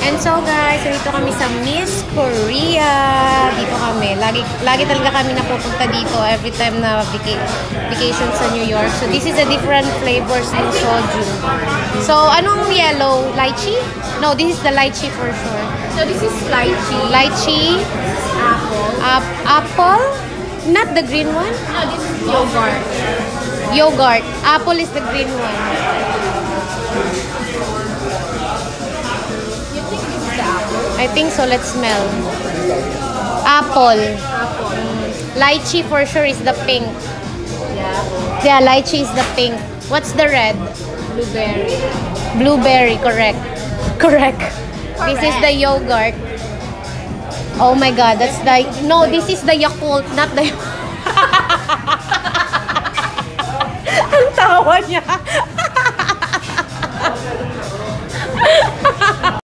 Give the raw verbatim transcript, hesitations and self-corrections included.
And so guys, dito kami sa Miss Korea. Dito kami. Lagi, lagi talaga kami napupunta dito every time na vaca vacation sa New York. So this is a different flavors ng soju. So anong yellow? Lychee? No, this is the lychee for sure. So this is lychee. Lychee. Apple. Uh, apple? Not the green one? No, this is yogurt. Yogurt. Apple is the green one. I think so. Let's smell. Apple. Apple. Lychee for sure is the pink. Yeah. Yeah, lychee is the pink. What's the red? Blueberry. Blueberry, correct. Correct. This is the yogurt. Oh my god, that's the... No, this is the Yakult, not the... Ang tawa niya.